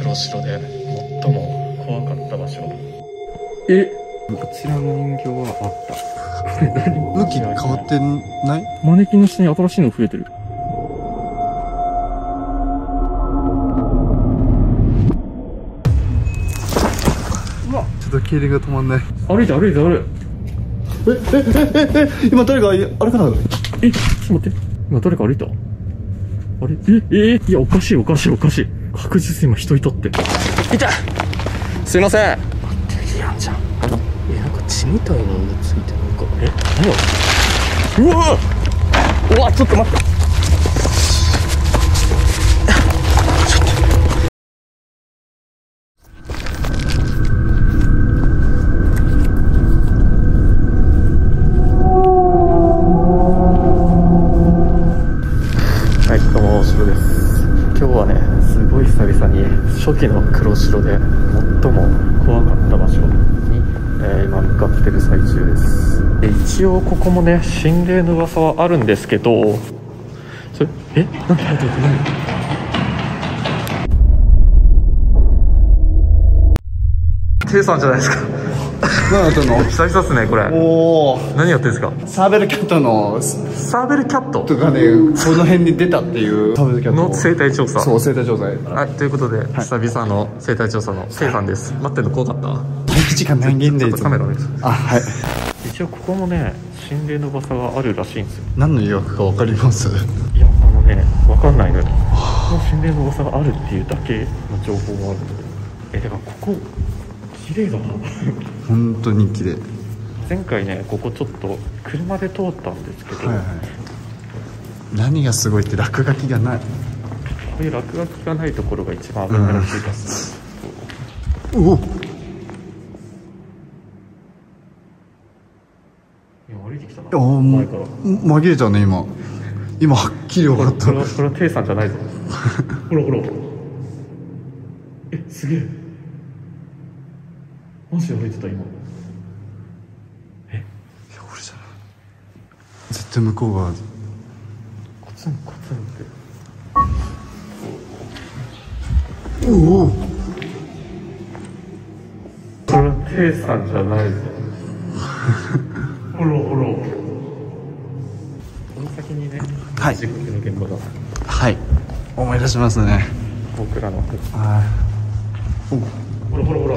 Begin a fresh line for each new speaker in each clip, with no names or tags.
黒白で最も怖かった場所。こちらの人形はあった。
向き変わってない？
マネキンの下に新しいの増えてる。
うわ、ちょっと痙攣が止まんない。
歩いて歩いて歩い
て。今誰かあれかな？
ちょっと待って。今誰か歩いた？あれ？いや、おかしいおかしいおかしい。確実に今人いたって。痛い！すいません。待って、いやんじゃん。なんか血みたいなのついてる。なんか、何？うわ！うわ、ちょっと待って。はい、どうも、白です。今日はね、すごい久々に初期の黒白で最も怖かった場所に、今向かってる最中です。一応ここもね、心霊の噂はあるんですけど、それ、何？K さんじゃないですか。
何やってんの？
久々っすね、これ。
おお。
何やってんですか？
サーベルキャットの
サーベルキャット
とかね、この辺に出たっていうサーベルキャット
の生態調査。
そう、生態調査。
はい、ということで、久々の生態調査の K さんです。待ってんの怖かった？
待機時間何件でいつも。
ちょっとカメラ見て。
あ、はい。
一応ここもね、心霊の噂があるらしいんですよ。
何の予約か分かります？
いや、分かんないのよ。心霊の噂があるっていうだけの情報もあるので。だからここ綺麗だな。
本当に綺麗。
前回ね、ここちょっと車で通ったんですけど、
何がすごいって落書きがない。こ
ういう落書きがないところが一番危ないらしいです。
おお。
歩いてきたな。
前から紛れたね、今はっきり分かった。
これは T さんじゃないぞ。ほらほら。すげえ。マジで歩いてた今。
いや、俺じゃない。絶対向こう側。
コツンコツンって。
おお。
これは T さんじゃないぞ。ほらほら。この先にね、
はい、
事故の現場が。
はい、思い出しますね。
僕らの。
はい。
ほらほらほら。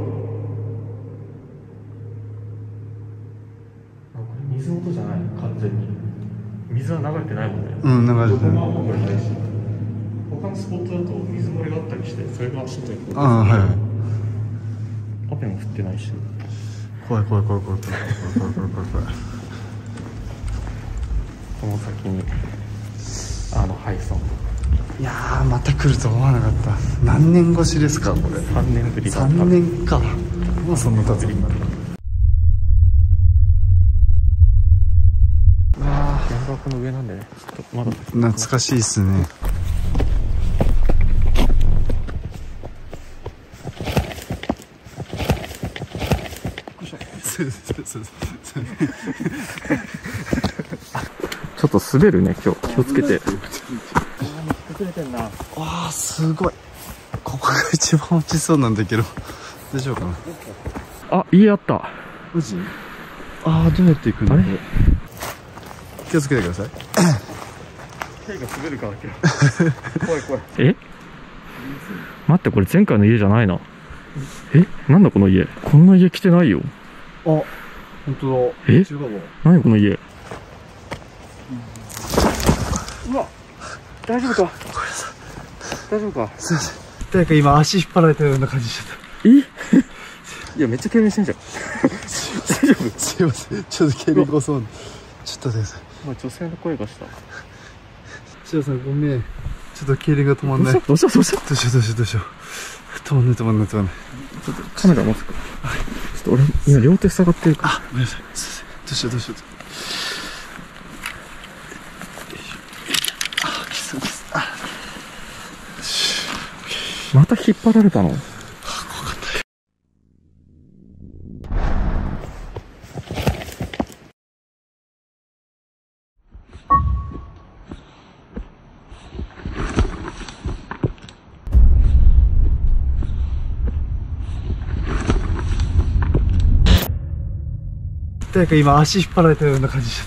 水音じゃない、完全に。水は流れてないもんね。
うん、流れてない。
他のスポットだと水漏れがあったりして、それが走ってる。
ああ、はい。
雨も降ってないし。
怖い。
この先に配送。
いやー、また来ると思わなかった。何年越しですか、これ。
3年ぶり。
3年か。もうそんな経つ。
山がこの上なんでね、ちょっとまだ
懐かしいっすね。
ちょっと滑るね、今日。気をつけて。
わあ、すごい。ここが一番落ちそうなんだけど、大丈夫かな。
あ、家あった。
マジ？ああ、どうやって行くの？
あれ？
気をつけてください。
手が滑るから怖い。待って、これ前回の家じゃないな。なんだこの家。こんな家来てないよ。
あ、本当だ。
何この家。うわ、大丈夫か。大丈夫か。
すいません。誰か今足引っ張られてるような感じしちゃった。
いや、めっちゃ痙攣してんじゃん。大丈夫？
すいません。ちょっと痙攣こそう。ちょっとです。
女性の声がした。
しろさん、ごめん。ちょっと痙攣が止まんない。
どうした。
どうしよう。止まんない。ちょっと
カメラ持つか。ちょっと俺、今両手塞がってるから。
ごめんなさい。どうしよう。
また引っ張られたの？
怖かった。 誰か今足引っ張られたような感じしちゃった。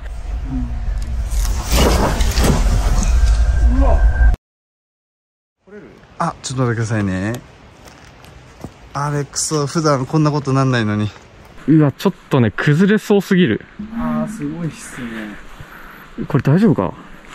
うわ、取れる？
あ、ちょっと待ってくださいね。あれクソ、普段こんなことなんないのに。
うわ、ちょっとね崩れそうすぎる。
あー、すごいっすね。
これ大丈夫か？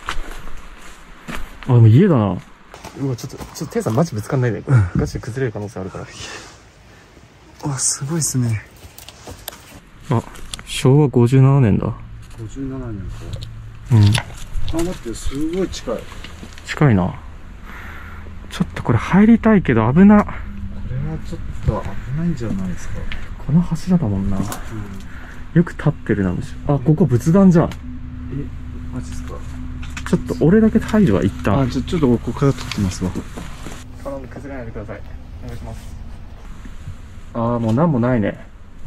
あ、でも家だな。うわ、ちょっとテイさんマジぶつかんないで、ガチで崩れる可能性あるから。
うわ、すごいっすね。
あ、昭和57年だ。
57年か。
うん。
あ、待って、すごい近い。
近いな。ちょっとこれ入りたいけど危な。
これはちょっと危ないんじゃないですか。
この柱だもんな。よく立ってるな、むしろ。あ、ここ仏壇じゃん。
マジっすか。
ちょっと俺だけ入るわ、一旦。
あ、ちょっとここから撮ってますわ。
頼む、崩れないでください。お願いします。あー、もうなんもないね。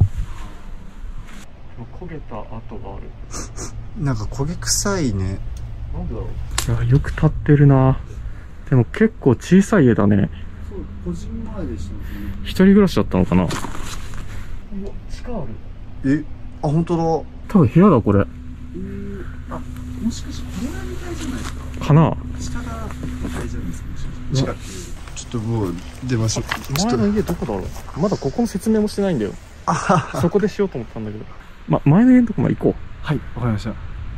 焦げた跡がある。
なんか焦げ臭いね。
なんでだろう。いや、よく立ってるな。でも結構小さい家だね。
そう、個人前でしたね。
一人暮らしだったのかな。うわ、地下ある。
え、あ、本当だ。
多分部屋だ、これ。
あ、もしかしてこれが2階じゃないですか。
かな。
下が2階じゃないですか。近く。ちょっともう出ましょう。
前の家どこだろう。まだここの説明もしてないんだよ。そこでしようと思ったんだけど。前の家のとこまで行こう。
はい、わかりました。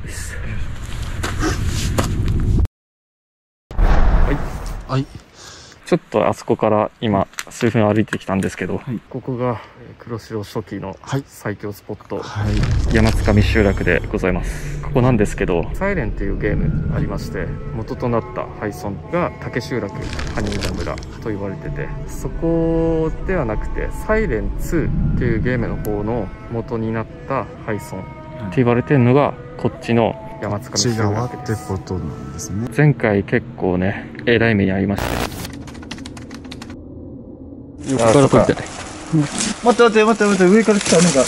はい。
ちょっとあそこから今数分歩いてきたんですけど、
はい、
ここが黒潮初期の最強スポット、
はい、
山津上集落でございます。ここなんですけど、サイレンっていうゲームありまして、元となった廃村が竹集落埴浦村と言われてて、そこではなくてサイレン2っていうゲームの方の元になった廃村って言われてるのがこっちの山津上集落です。
ってことなんですね。
前回結構ね、えらい目に遭いました。
横から来い。待って、上から来たなんか。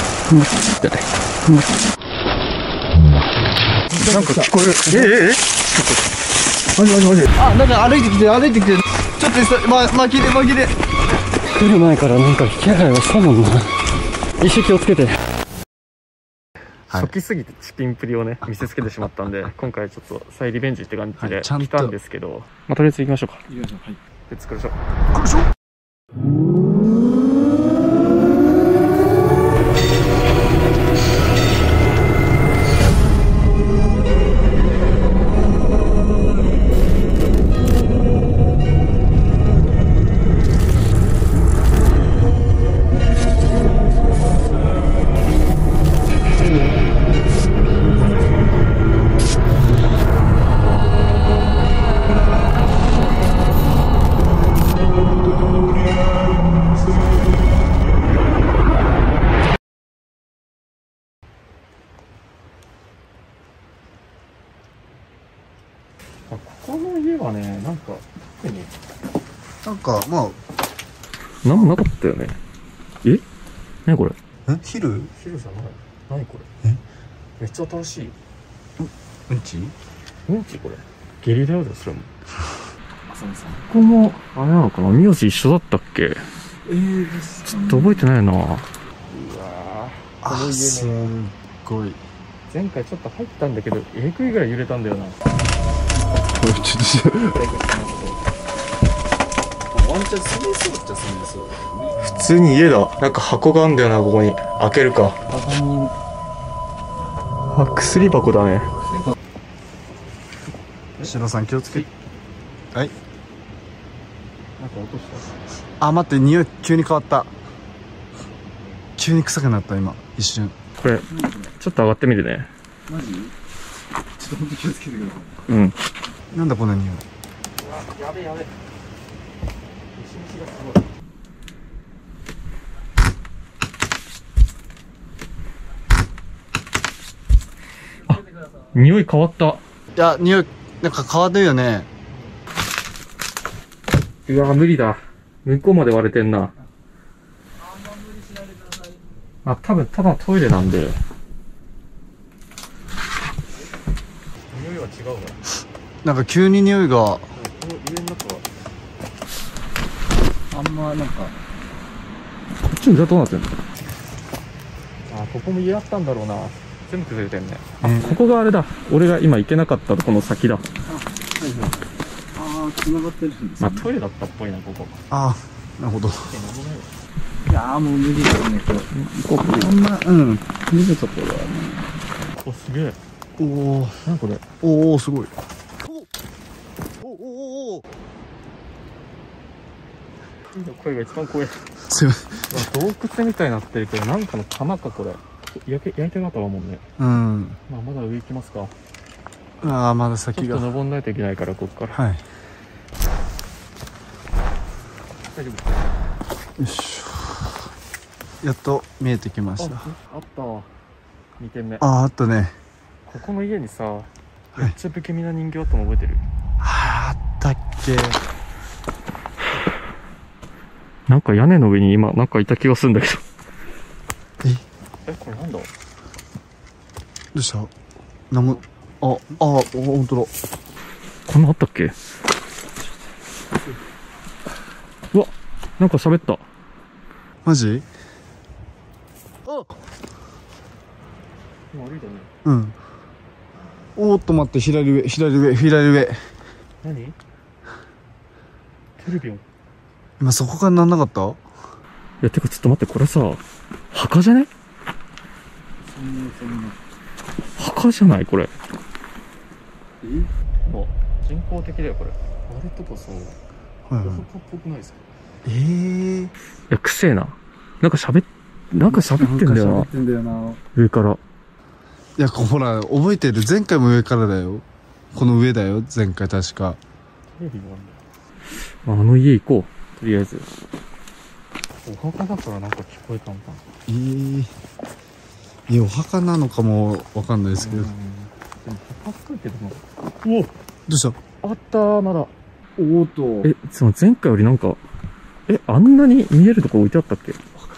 なんか聞こえる。マジ。あ、なんか歩いてきて。ちょっと巻きで。
来る前からなんか気配はしたもんな。一瞬気をつけて。初期すぎてチキンプリをね見せつけてしまったんで、今回ちょっと再リベンジって感じで来たんですけど、まあとりあえず行きましょうか。
はい。
で作りましょう。この家はね、なんか特に
なんかまあ
何もなかったよね。え？何これ？
ヒル
じゃない。何これ？めっちゃ新しい。
うんち
これ。ゲリラよ、それも。ここもあれなのかな、名字一緒だったっけ？ちょっと覚えてないな。うわー、この家ね、
すっごい。
前回ちょっと入ったんだけど、えぐいぐらい揺れたんだよな。
ちょっとワンチャン住めそうっちゃ住めそうだよね。
普通に家だ。なんか箱があんだよな、ここに。開けるか。あ、薬箱だね。
シロさん気をつけ。はい。
なんか落とした。
あ、待って、匂い急に変わった。急に臭くなった今一瞬。
これちょっと上がってみるね。
マジ？ちょっと本当気をつけてください。
うん。
なんだこの匂い。
やべ。一日がすごい。あ、匂い変わった。
いや、匂いなんか変わってるよね。
うわ、無理だ。向こうまで割れてんな。あ、多分ただトイレなんで。匂いは違うな。
なんか急に匂いが。
この家の中は
あんまなんか。
こっちの裏どうなってんの？あ、 ここも家あったんだろうな。全部崩れてんね。あ、ここがあれだ。俺が今行けなかったとこの先だ。
あ、はいはい。ああ、繋がってるんですね。
まあトイレだったっぽいな、ここ。
ああ、なるほど。
なんもないよ。
いやーもう無理だよね、これ。こんな、うん。見るところはね。
お、すげえ。
おお、
なんこれ。
おお、すごい。おおおお。
声が一番怖い。
すいません。
洞窟みたいになってるけど、なんかの釜か、これ。焼いてなかったわもんね。
うん。
まあ、まだ上行きますか。
ああ、まだ
ちょっ
先が。
と登んないといけないから、ここから。
はい。
大丈夫。
よいしょ。やっと見えてきました。
あったわ。2軒目。
ああ、あったね。
ここの家にさ、めっちゃ不気味な人形あったの覚えてる？
はあ、あったっけ。
なんか屋根の上に今、なんかいた気がするんだけど。
え、
これなんだ？
どうした？なんも、ほんとだ。
こんなあったっけ？うわ、なんか喋った。
マジ？あ、
今歩いたね。
うん。おーっと待って、左上。
何？テレビを。
今そこからなんなかった？
いや、てかちょっと待って、これさ、墓じゃね？墓じゃないこれ。人工的だよ、これ。あれとかさ、
はいはい。
墓っぽくないですか？
い
や、くせえな。なんか喋ってんだよな。
喋ってんだよな。
上から。
いや、ほら、覚えてる。前回も上からだよ。この上だよ。前回確か。
テレビもあんだ。あの家行こう。とりあえず。お墓だからなんか聞こえたのかな。
いや、お墓なのかもわかんないですけど。
でも墓っぽいけどな。おお、
どうした？
あったー、まだ。
おーっと。
その前回よりなんか、あんなに見えるとこ置いてあったっけ？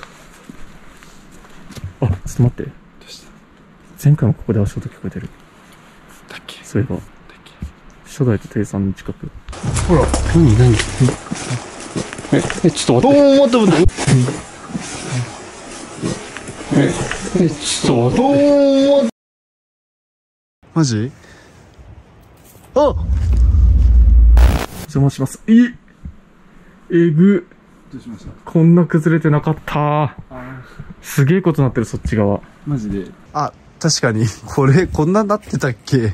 あ、ちょっと待って。
どうした？
前回もここで足音聞こえてる。
だっけ？
そういえば。初代と定さんの近く。
ほら。何？
ちょっと待って。
待って。
ちょっと待って。
マジ？あ！
お邪魔します。えぐ。
どうしました？
こんな崩れてなかったー。すげえことなってる、そっち側。
マジで。あ、確かに。こんななってたっけ？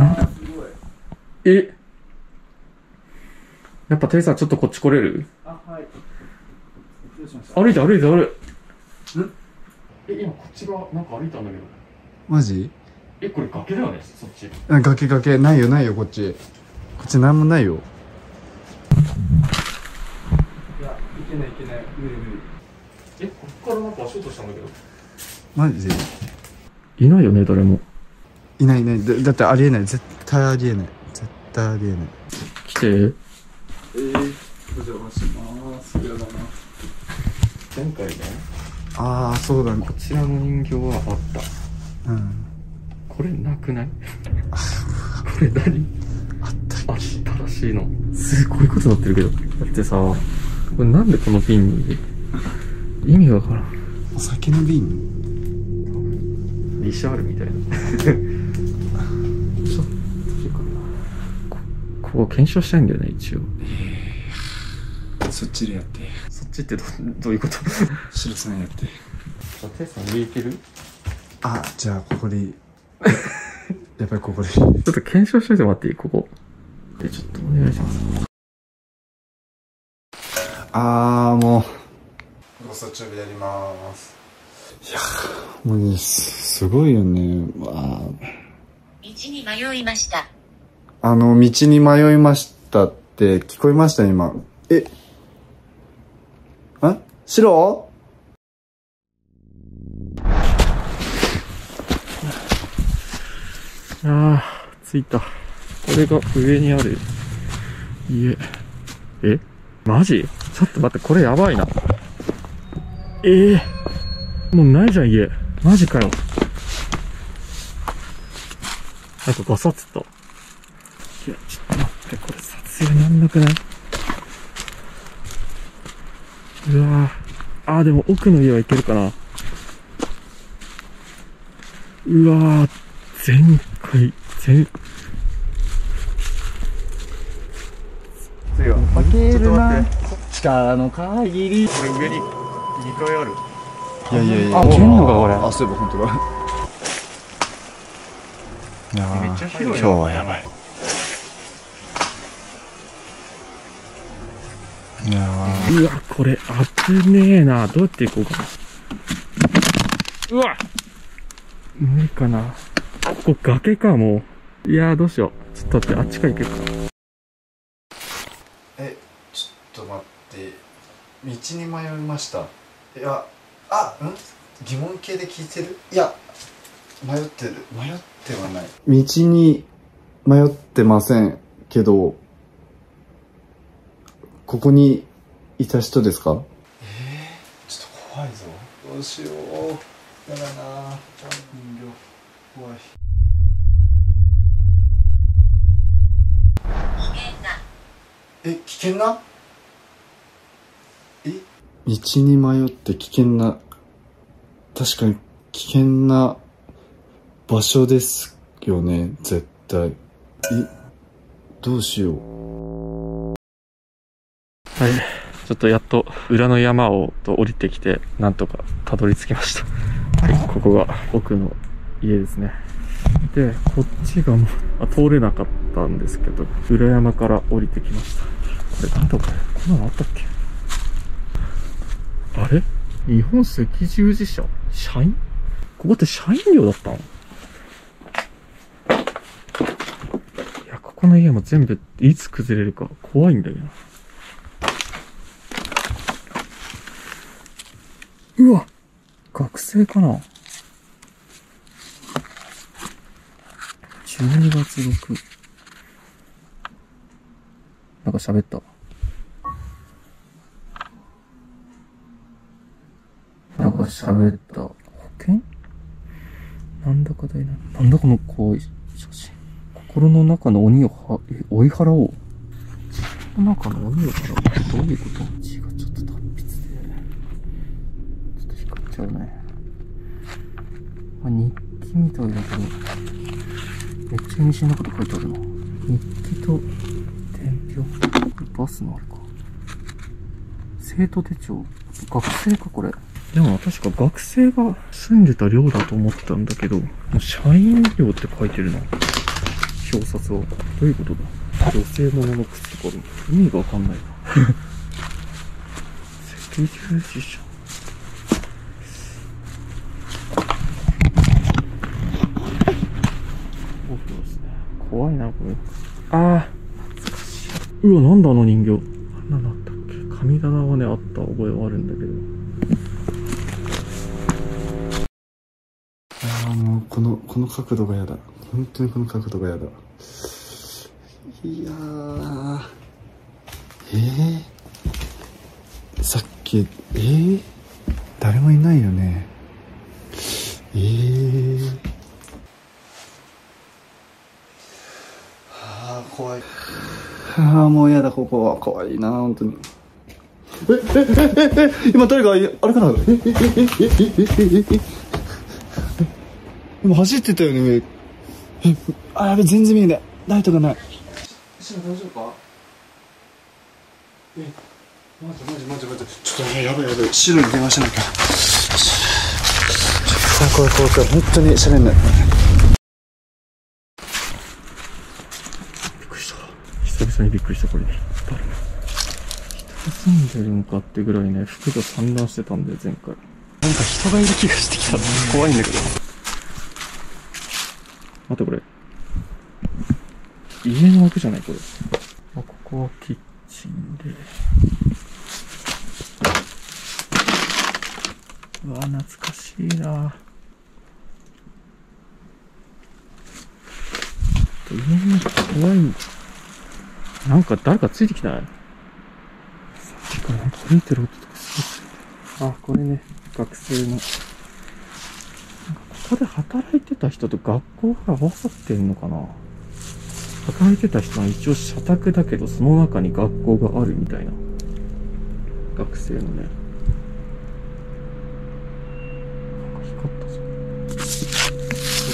やっぱテイさんちょっとこっち来れる？
あ、はい。どうしました？
歩いて。
ん？
今こっち側なんか歩いたんだけど。
マジ？
これ崖だよね、そっち。
崖。ないよ、こっち。こっちなんもないよ。いや、いけない。無理。
こっからなんか足音したんだけど。
マジで？い
いないよね、誰も。
ない。だってありえない。絶対ありえない。
来て。
お邪魔します。やだな。
前回ね。
ああ、そうだね。
こちらの人形はあった。
うん。
これなくない？これ何？
あったっけ？
あったらしいの。すごいことになってるけど。だってさ、これなんでこの瓶に意味がわからん。
お酒の瓶？
リシャールみたいな。ちょっとここ検証したいんだよね、一応。
そっちでやって。
そっちってどういうこと？
白さんやって。
じゃあ、テイさん上行ける？
あ、じゃあここでやっぱりここで
ちょっと検証しといてもらっていい？ここでちょっとお願いします。
もうそっちでやります。いやもうね、すごいよね。道
に迷いました。
道に迷いましたって聞こえましたね、今。白？
着いた。これが上にある家。マジ？ちょっと待って、これやばいな。もうないじゃん、家。マジかよ。なんかガサッつった。いや、ちょっと待って、これ撮影なんなくない？うわぁ。でも奥の家は行けるかな。 うわー、前回、
強い。負けるな。
力の限り。これ上に2回ある。
いやいやいや。
あ、いけんのかこれ。
あ、そういえば本当だ。いやー、
めっちゃ広いな。
今日はやばい。いや
うわ、これ危ねえな。どうやって行こうかな。うわ、無理かな。ここ崖か、もう。いやー、どうしよう。ちょっと待って、あっちから行けるか。
ちょっと待って。道に迷いました。いや、疑問系で聞いてる？いや、迷ってる。迷ってはない。道に迷ってませんけど、ここにいた人ですか？ちょっと怖いぞ。どうしよう。やだな。人形怖い。危険な？道に迷って危険な。確かに危険な場所ですよね、絶対。どうしよう。
はい。ちょっとやっと裏の山を降りてきて、なんとかたどり着きました。はい、ここが僕の家ですね。で、こっちがもう、通れなかったんですけど、裏山から降りてきました。これなんだこれ、こんなのあったっけ？あれ？日本赤十字社社員？ここって社員寮だったの？いや、ここの家も全部いつ崩れるか怖いんだけど。うわ！学生かな？ 12月6。なんか喋った。なんか喋った。保険？なんだかだいな。なんだこの怖い写真。心の中の鬼を追い払おう。心の中の鬼を払おう。どういうこと？血がちょっと達筆で。ちょっと光っちゃうね。日記みたいだけど。めっちゃ意味深なこと書いてあるな。日記と伝票。これバスのあれか。生徒手帳。学生かこれ。でも確か学生が住んでた寮だと思ってたんだけど、もう社員寮って書いてるな。表札は。どういうことだ？女性ものの靴とか意味がわかんないな。赤十字社。怖いな、これ。ああ。うわ、なんだあの人形。なんだったっけ。神棚はね、あった覚えはあるんだけど。
もう、この角度が嫌だ。本当にこの角度が嫌だ。いやー。さっき、誰もいないよね。怖い。もうやだ、ここは。怖いな、本当に。今誰か、あれかな？今走ってたよね、やべ、全然見えない。ライトがない。白大丈夫か？マジ。ちょっとやばい。白に電話しなきゃ。怖い。本当に喋んない。
久々にびっくりした、これね。誰？人が住んでるんかってぐらいね、服が散乱してたんで、前回。なんか人がいる気がしてきた。怖いんだけど。待って、これ。家の枠じゃないこれ。ここはキッチンで。うわ、懐かしいな。家の中怖いんだ。なんか誰かついてきたい？さっきからなんか歩いてる音とかすごい。これね、学生の。ここで働いてた人と学校が合わさってんのかな？働いてた人は一応社宅だけど、その中に学校があるみたいな。学生のね。なんか光ったぞ。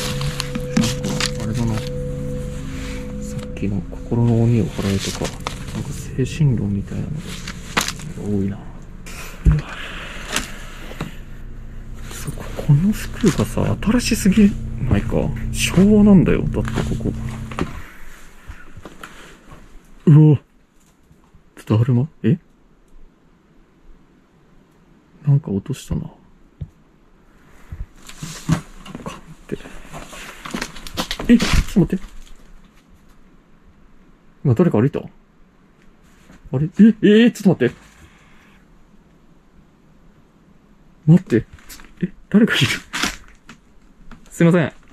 期の心の鬼を払えとか、なんか精神論みたいなのが多いな。この服がさ、新しすぎないか。昭和なんだよ。だってここ。うわ。ちょっとだるま？なんか落としたな。かって。ちょっと待って。今誰か歩いた？あれ？ちょっと待って。待って。誰かいる？すいません。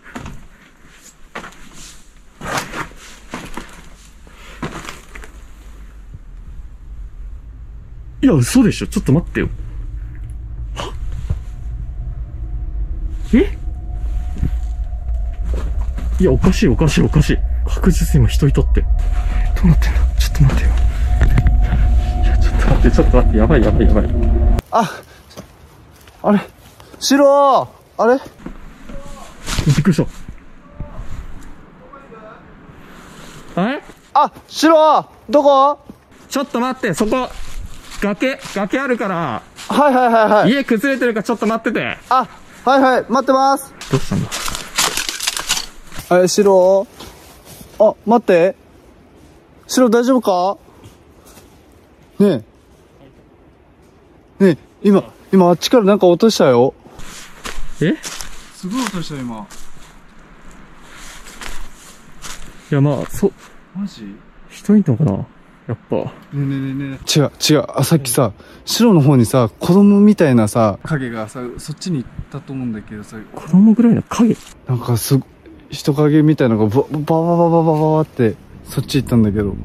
いや、嘘でしょ。ちょっと待ってよ。は？いや、おかしい。確実に今人いたって。どうなってんだ？ちょっと待ってよ。いや、ちょっと待って。やばい。
あれシロー、あれ
びっくりした。
シロー、どこ？
ちょっと待って、そこ、崖あるから、
はい。
家崩れてるからちょっと待ってて。
はい、待ってます。
どうしたんだ？
あれ、シロー。待って。シロー大丈夫か？ねえ、今あっちからなんか落としたよ。すごい音したよ、今。
いや、まあ、
マジ？
人いんのかなやっぱ。
ねえ。違う。さっきさ、白の方にさ、子供みたいなさ、影がさ、そっちに行ったと思うんだけどさ。
子供ぐらいの影？
なんか人影みたいなのがバーって、そっち行ったんだけど。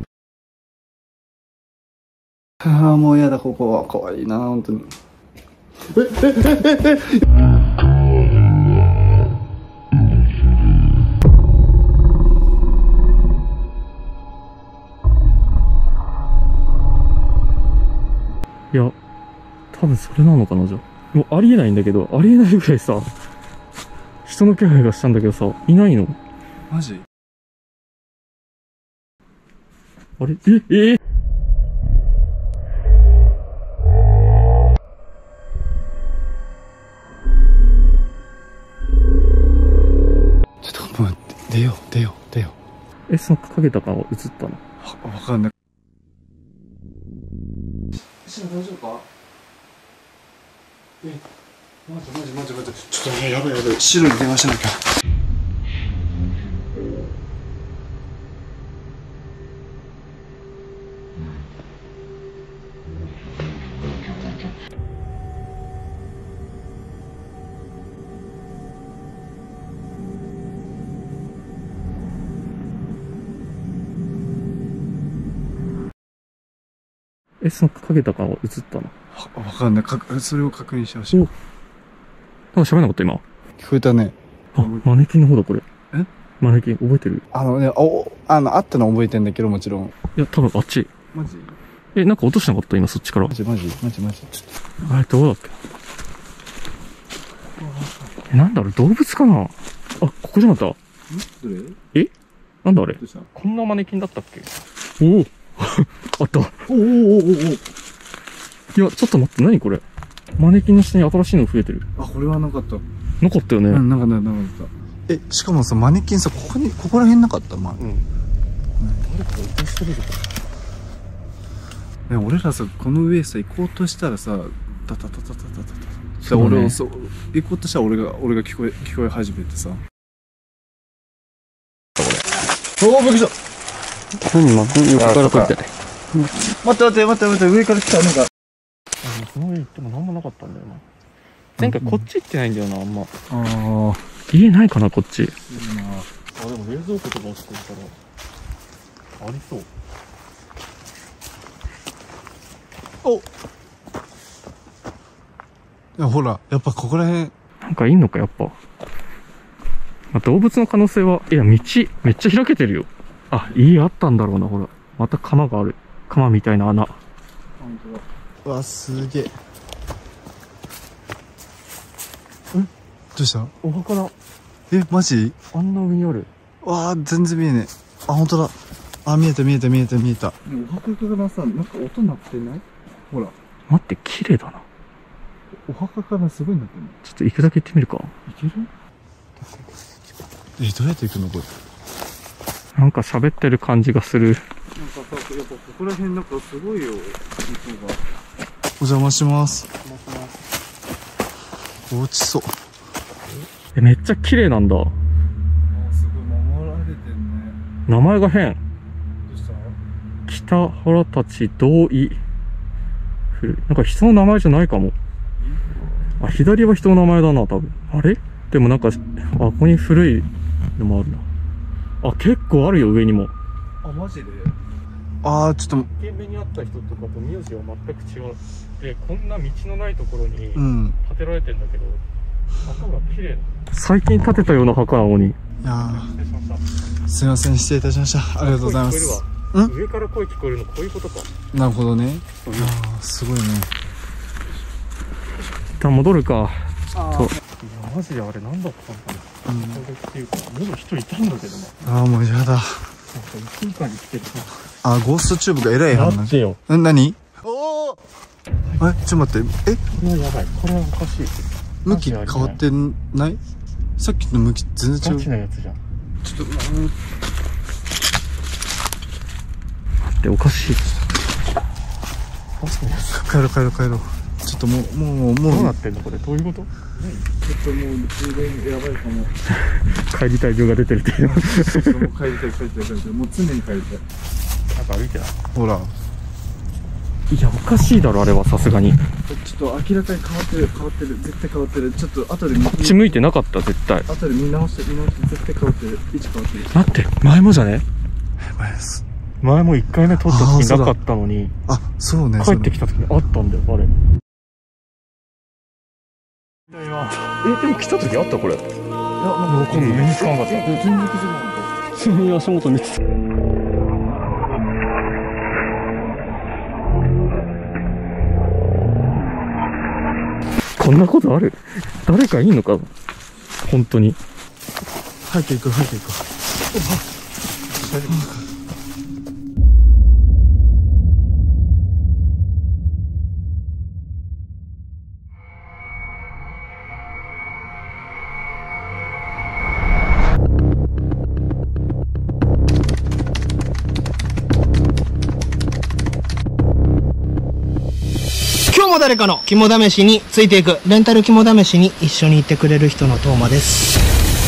もうやだ、ここは。かわいいな、本当に。
いや、多分それなのかな、じゃあ。もうありえないんだけど、ありえないぐらいさ、人の気配がしたんだけどさ、いないの？
マジ？
あれ？
ちょっともう、出よう。
その影とかは映ったの？
わかんない。大丈夫か？マジ。ちょっとやばい。白に電話しなきゃ。
その影とかは映ったの？
わかんない。それを確認してほしい。
なんか喋んなかった今。
聞こえたね。
マネキンの方だ、これ。マネキン、覚えてる？
あったの覚えてんだけど、もちろん。
いや、多分あっち。
マジ？
なんか落としなかった今、そっちから。
マジ。ちょっと。
あれ、どうだっけ？なんだろう、動物かな？ここじゃなかった？
どれ？
なんだあれ？こんなマネキンだったっけ？おおあった。おいや、ちょっと待って、何これ？マネキンの下に新しいの増えてる。
これはなかった。
なかったよね。
なかった。しかもさ、マネキンさ、ここら辺なかった？誰か落としてるとか。俺らさ、この上さ、行こうとしたらさ、タタタタタタタタ。俺を行こうとしたら俺が聞こえ始めてさ。びっくりした。
何横から来るって。
待って、上から来たのが。
その上行っても何もなかったんだよな。前回こっち行ってないんだよな、あんま。
あ
家ないかな、こっち。でも冷蔵庫とか落ちてるから、ありそう。
いや、ほら、やっぱここら辺。
なんかいんのか、やっぱ。動物の可能性は、道、めっちゃ開けてるよ。家あったんだろうな、ほら。また釜がある。釜みたいな穴。
本当だ。すげえ。どうした？
お墓だ。
マジ？
あんな上にある。
全然見えねえ。本当だ。 あ、見えた見えた見えた見えた。
お墓からさ、なんか音鳴ってない？ほら。待って、綺麗だな。お墓からすごい鳴ってる。ちょっと行くだけ行ってみるか。行ける？
どうやって行くのこれ。
なんか喋ってる感じがする。なんかさ、やっぱここら辺なんかすごいよ、音が。
お邪魔します。落ちそう。
めっちゃ綺麗なんだ。
すごい守られてんね。
名前が変。
どうした？
北原たち同意。なんか人の名前じゃないかも。あ、左は人の名前だな、多分。あれ？でもなんか、ここに古いのもあるな。あ、結構あるよ、上にも。
あ、マジで？あー、ちょっと。
1軒目にあった人とかと名字は全く違う。で、こんな道のないところに建てられてんだけど、墓が綺麗な。最近建てたような墓なのに。
いやー、すいません、失礼いたしました。ありがとうございます。
上から声聞こえるのこういうことか。
なるほどね。あー、すごいね。
一旦戻るか。いや、マジであれ何だったのかな。っていうか、もう一人いたんだけどな。
あー、もうやだ。
なんか1分間に来てる。
あ、ゴーストチューブがえらい話。
待ってよ。
何？おお。ちょっと待って。
これはやばい。これはおかしい。
向き変わってない？さっきの向き全然違う。
ガチなやつじゃん。
ちょっと、
待って、おかしい。
帰ろう。ちょっともう。
どうなってんのこれ？どういうこと？ちょっともう、充電やばいかも。帰りたい病が出てるっていう。もう帰りたい。もう常に帰りたい。なんか歩いてない？
ほら。
いや、おかしいだろ、あれはさすがに。
ちょっと明らかに変わってる。絶対変わってる。ちょっと後で
こっち向いてなかった、絶対。
後で見直して、絶対変わってる。位置変わってる。
待って、前もじゃね？
前です。
前も1回目撮った時なかったのに。
あ、そうね。
帰ってきた時にあったんだよ、あれ。でも来た時あったこれ。いや、なんかわかんない。目につかなかった。全然気づかなかった。普通に足元見てた。こんなことある？誰かいんのか？本当に。
入っていく。大丈夫か。
今日も誰かの肝試しについていくレンタル肝試しに一緒に行ってくれる人のトーマです。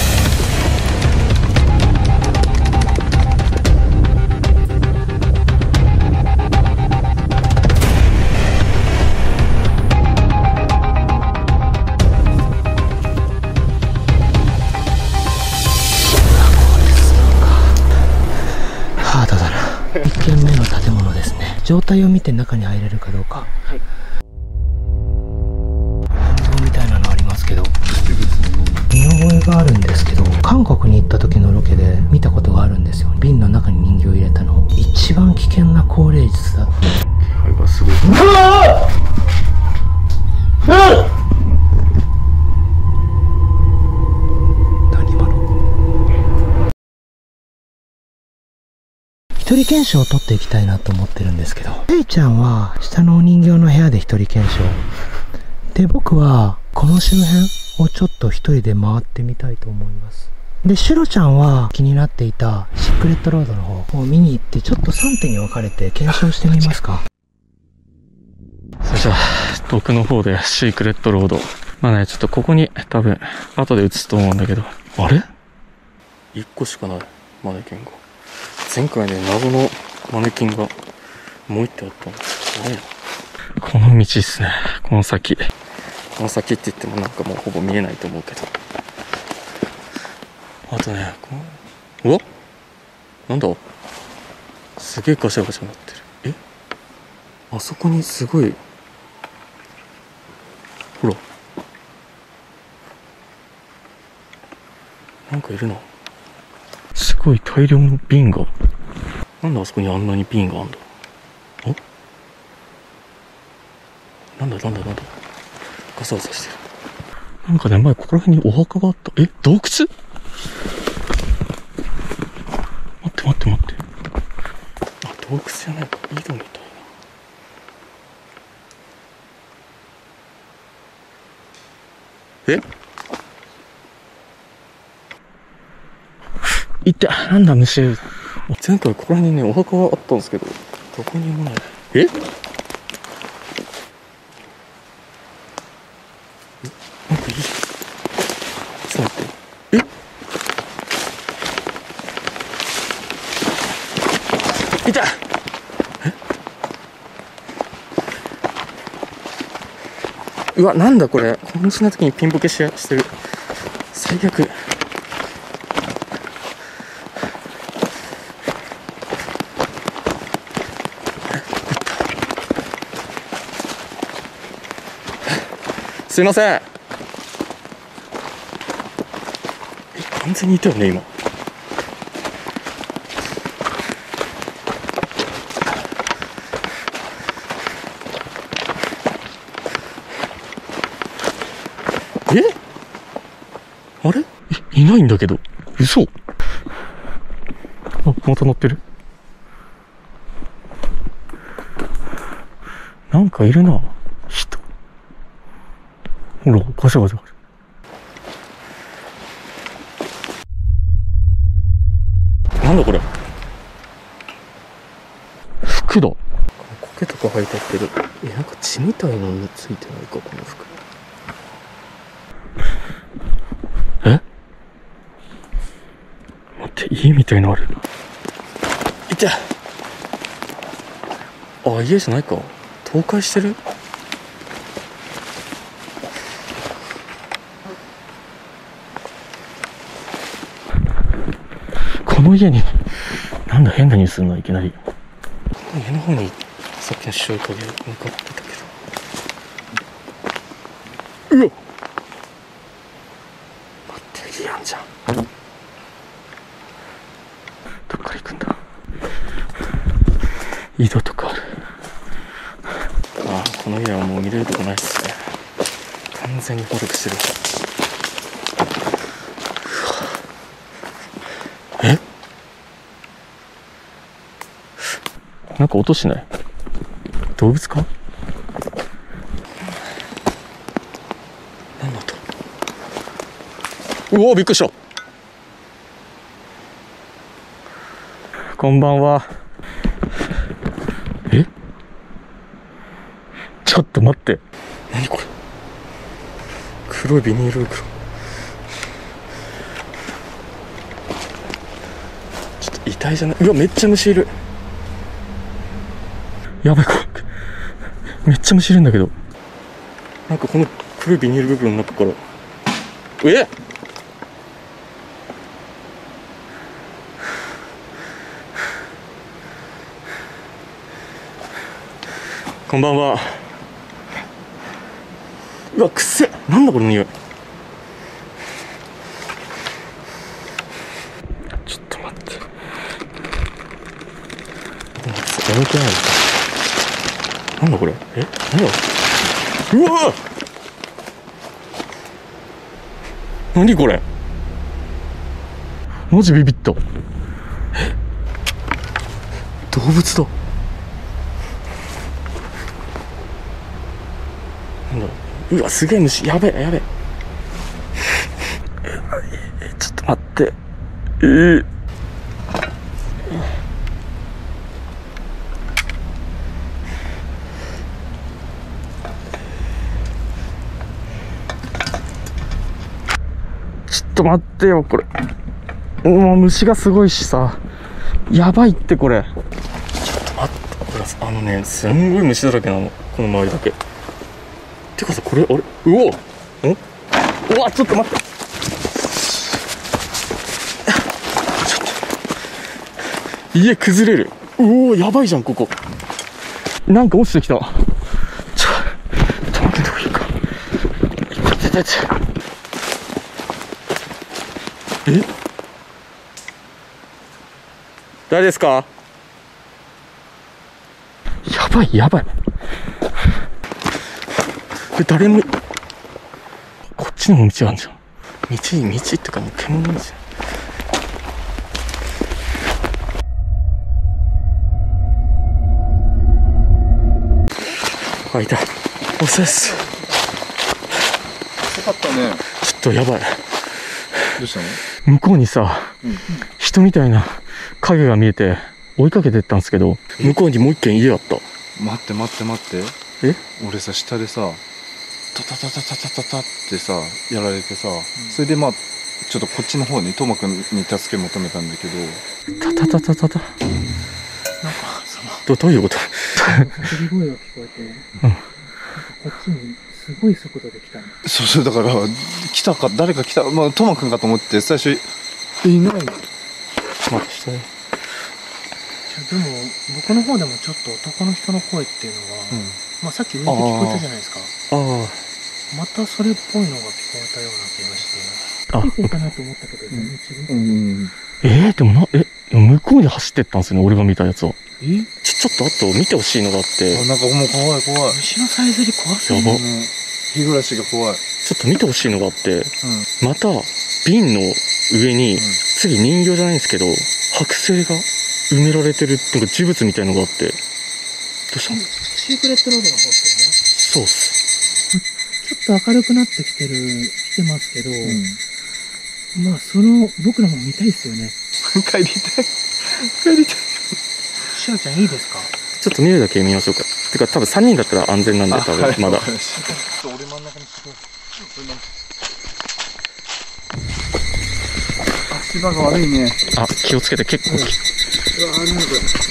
ハードだな。1軒目の建物ですね。状態を見て中に入れるかどうか。はい。みたいなのありますけど、見覚えがあるんですけど、韓国に行った時のロケで見たことがあるんですよ。瓶の中に人形を入れたの。一番危険な高齢術だ。気配がすごい。何今の？一人検証を取っていきたいなと思ってるんですけど、ペイちゃんは下のお人形の部屋で一人検証で、僕はこの周辺をちょっと一人で回ってみたいと思います。で、シロちゃんは気になっていたシークレットロードの方を見に行って、ちょっと3手に分かれて検証してみますか。
それじゃあ奥の方でシークレットロード。まあね、ちょっとここに多分後で映すと思うんだけど、あれ1個しかないマネキンが。前回ね、謎のマネキンがもう1点あったんですよね。この道ですね。この先って言ってもなんかもうほぼ見えないと思うけど。あとね、うわ、なんだ、すげえガシャガシャなってる。あそこにすごい、ほら、なんかいるな。すごい大量の瓶が。なんであそこにあんなに瓶があんだ。なんだガサガサしてる。なんかね、前ここら辺にお墓があった。洞窟？待って。 洞窟じゃないか、井戸みたいな。え、いってなんだ虫。前回ここら辺にねお墓があったんですけど、どこにもない。え、なんかいい。ちょっと待って。え、痛い。うわ、なんだこれ。こんな時にピンボケしてる。最悪。すいません。完全にいたよね今。あれ、いないんだけど。嘘。あ、また乗ってる。なんかいるな、人。ほら、ガシャガシャガシャ。なんだこれ。服だ。苔とか履いてってる。なんか血みたいのについてないか、この服。家みたいのある。いて。あ、家じゃないか。倒壊してる。この家になんだ変なニュースするのいきなり。この家の方にさっきの白い影が向かってたけど。うわ、待って、いいやんじゃん。どっから行くんだ。井戸とかある。ああ、この家はもう見れるとこないっすね。完全に崩落してる。え、なんか音しない？動物か？何の音？うおー、びっくりした。こんばんは。え？ちょっと待って。何これ。黒いビニール袋。ちょっと遺体じゃない。うわ、めっちゃ虫いる。やばい、これ。めっちゃ虫いるんだけど。なんかこの黒いビニール袋の中から。こんばんは。うわ、くせえ。なんだこの匂い。ちょっと待って。眠くないの？なんだこれ。何だ。うわ、何これ。マジビビった。動物だ。うわ、すげえ虫。やべえ、やべえ。ちょっと待って。ちょっと待ってよ、これ。もう虫がすごいしさ。やばいってこれ。ちょっと待って。これすんごい虫だらけなの。この周りだけ。てかさ、これ、あれ、うお、うわ、ちょっと待って。ちょっと。家崩れる。うお、やばいじゃん、ここ。なんか落ちてきた。ちょっと待って、どこ行くか。誰ですか？やばい、やばい。誰も、こっちのも道あるじゃん。道ってかもう獣道じゃん。 あ、いた。おっさです。
遅かったね。
ちょっとやばい。
どうしたの？
向こうにさ、人みたいな影が見えて追いかけてったんですけど、向こうにもう一軒家あった。
待って待って待って。
え？
俺さ、下でさ、タタタタタタタタってさ、やられてさ、それでまあ、ちょっとこっちの方にトマくんに助け求めたんだけど、
タタタタタタ。
なんかその
どういうこと？
叫び声が聞こえて、なんかこっちにすごい速度で来たの。
そうだから、来たか、誰か来た、まあ、トマくんかと思って、最初、いない。
待って下ね。
でも僕の方でもちょっと男の人の声っていうのが、まあさっき上で聞こえたじゃないですか。またそれっぽいのが聞こえたような気がして、出てこうかなと思ったけど全然違う。
でも向こうに走ってったんですよね、俺が見たやつは。ちょっとあと見てほしいのがあって。
なんかもう怖い怖い。
後ろさえずり怖すぎる。
やば。
日暮らしが怖い。
ちょっと見てほしいのがあって、また瓶の上に、次人形じゃないんですけど、剥製が埋められてるなんか呪物みたいのがあって。どうしたの？
シークレットロードの方です
そうっす。
よね。ちょっと明るくなってきてますけど、まあ僕らも見たいですよね。
帰りたい。帰りたい。
しおちゃんいいですか？
ちょっと見るだけ見ましょうか。てか多分3人だったら安全なんで、多分まだ。
俺真ん中にすごい。足場が悪いね。
あ、気をつけて、結構。
うわー、なんだこ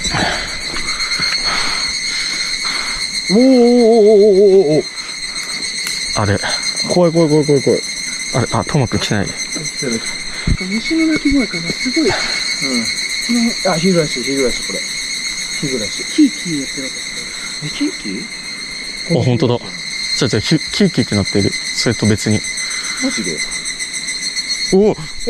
れ。おー。
あれ。
怖い。
あれ、トマくん来てない。
来てる。
虫の鳴き声かな、すごい。
あ、日暮らし、これ。日暮らし。
キーキーやってなかった。
キーキー？
あ、ほんとだ。じゃあ、キーキーってなってる。それと別に。
マジで？
お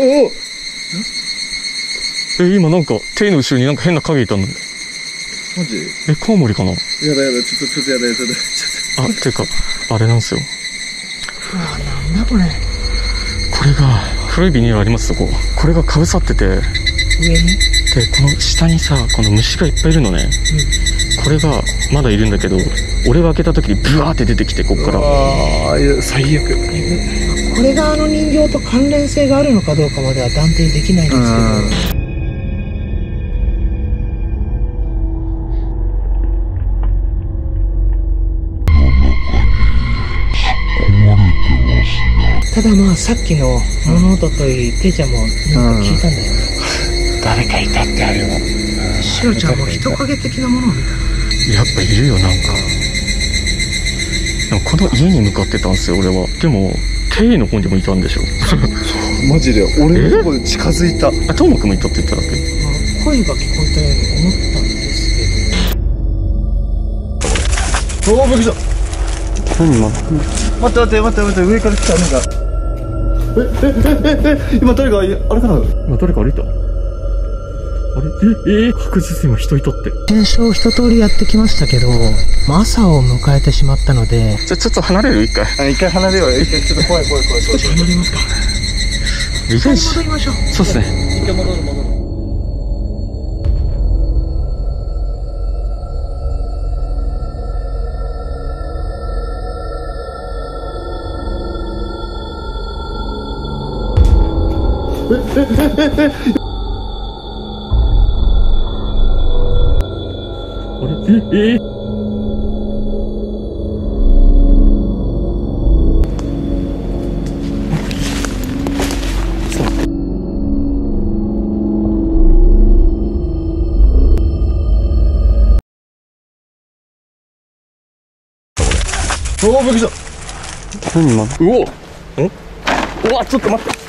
今なんか、手の後ろになんか変な影いたんだ。
マジ？
コウモリかな？
やだ、ちょっとやだ。
あ、ていうか、あれなんですよ。
なんだこれ。
これが、黒いビニールあります、そこ。これが被さってて。
上に？
で、この下にさ、この虫がいっぱいいるのね。これが、まだいるんだけど、俺が開けた時にブワーって出てきて、こっから。
最悪。
これが人形と関連性があるのかどうかまでは断定できないんですけど。ただまあさっきの物音といい、ていちゃんもなんか聞いたんだよ。
誰かいたってあるよ。
しおちゃんも人影的なものを見た。
やっぱいるよ、なんか。でもこの家に向かってたんですよ、俺は。でも、テイの方にもいたんでしょ。
マジで、俺のとこで近づいた。
あ、トーマくんもいたって言っただけ。
声が聞こえたように思ったんですけど。
びっくりした。
何今？
待って、上から来た、なんか。今誰か、あれかな？
今誰か歩いた？あれ？確実に今人いたって。
検証一通りやってきましたけど、朝を迎えてしまったので。
ちょっと離れる？一回。
一回離れよう。ちょっと怖い。
少し離れますか？
リベンジ。
戻りましょう。
そうっすね。
一回戻る。
あれ？
びっくりした。
何今？うわ、ちょっと待って。